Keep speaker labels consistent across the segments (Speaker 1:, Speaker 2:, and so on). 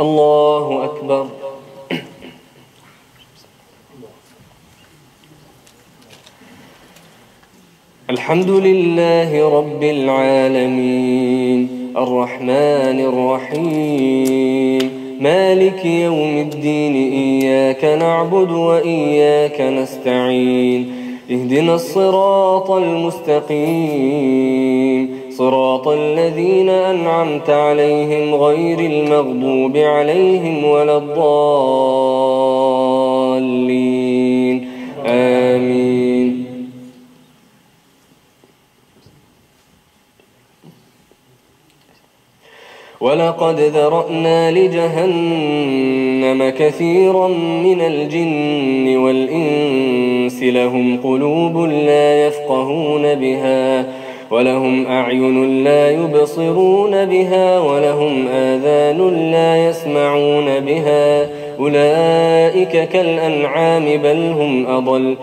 Speaker 1: الله أكبر. الحمد لله رب العالمين الرحمن الرحيم مالك يوم الدين إياك نعبد وإياك نستعين اهدنا الصراط المستقيم صراط الذين أنعمت عليهم غير المغضوب عليهم ولا الضالين آمين. ولقد ذرأنا لجهنم كثيرا من الجن والإنس لهم قلوب لا يفقهون بها ولهم أعين لا يبصرون بها ولهم آذان لا يسمعون بها أولئك كالأنعام بل هم أضل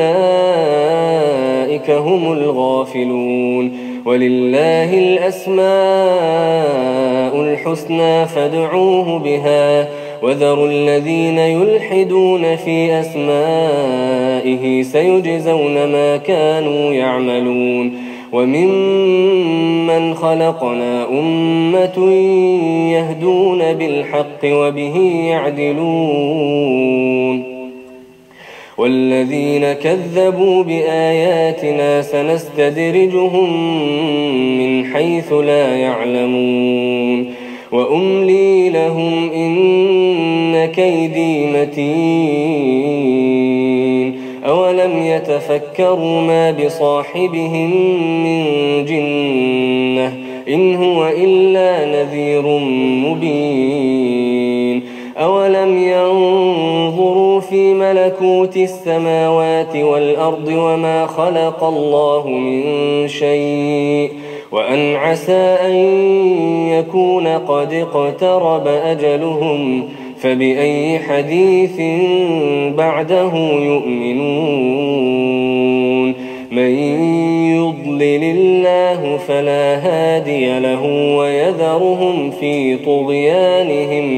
Speaker 1: أولئك هم الغافلون. ولله الأسماء الحسنى فادعوه بها وذروا الذين يلحدون في أسمائه سيجزون ما كانوا يعملون. وممن خلقنا أمة يهدون بالحق وبه يعدلون والذين كذبوا بآياتنا سنستدرجهم من حيث لا يعلمون وأملي لهم إن كيدي متين. أولم يتفكروا ما بصاحبهم من جنة إن هو إلا نذير مبين. أولم ينظروا في ملكوت السماوات والأرض وما خلق الله من شيء وأن عسى أن يكون قد اقترب أجلهم فبأي حديث بعده يؤمنون. من يضلل الله فلا هادي له ويذرهم في طغيانهم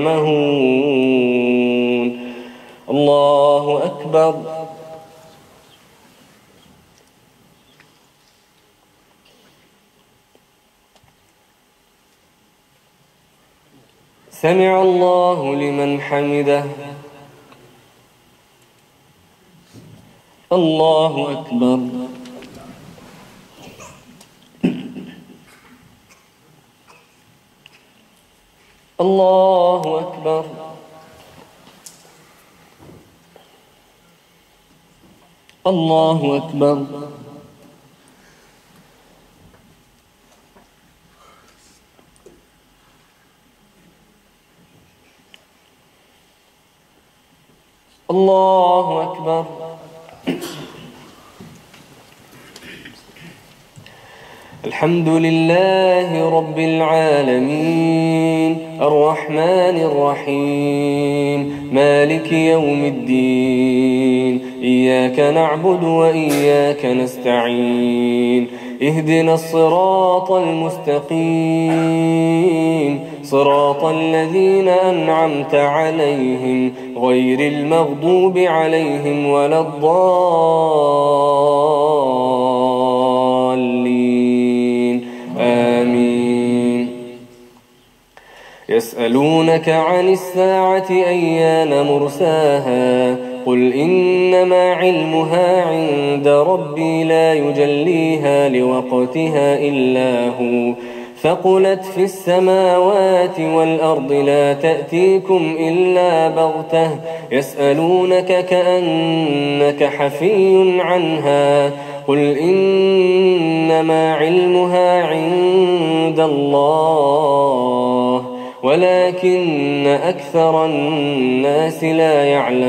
Speaker 1: يعمهون. الله أكبر. سمع الله لمن حمده. الله أكبر. الله أكبر. الله أكبر. الله أكبر. الحمد لله رب العالمين الرحمن الرحيم مالك يوم الدين إياك نعبد وإياك نستعين اهدنا الصراط المستقيم صراط الذين أنعمت عليهم غير المغضوب عليهم ولا الضالين آمين. يسألونك عن الساعة أيان مرساها قل إنما علمها عند ربي لا يجليها لوقتها إلا هو ثقلت في السماوات والأرض لا تأتيكم إلا بغتة يسألونك كأنك حفي عنها قل إنما علمها عند الله ولكن أكثر الناس لا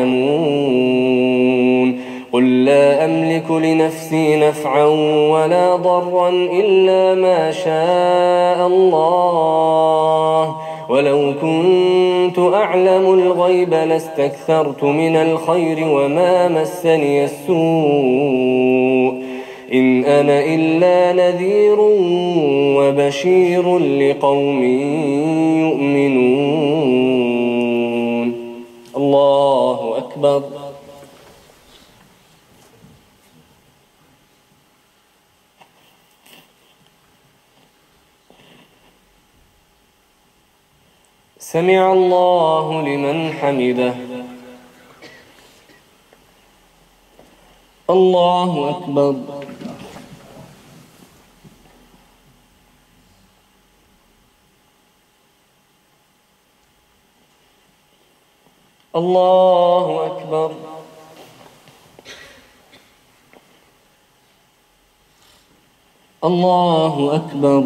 Speaker 1: يعلمون. قل لا أملك لنفسي نفعا ولا ضرا إلا ما شاء الله ولو كنت أعلم الغيب لاستكثرت من الخير وما مسني السوء إن أنا إلا نذير وبشير لقوم يؤمنون. الله أكبر. سمع الله لمن حمده. الله أكبر. الله أكبر. الله أكبر.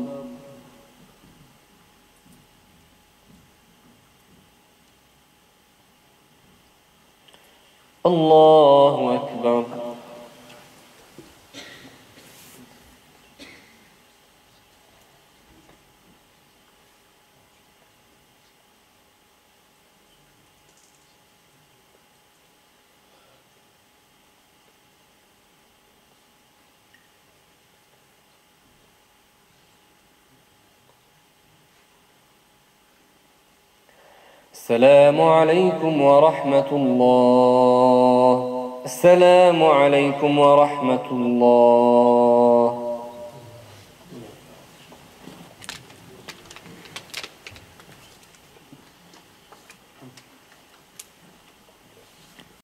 Speaker 1: الله أكبر. السلام عليكم ورحمة الله. السلام عليكم ورحمة الله.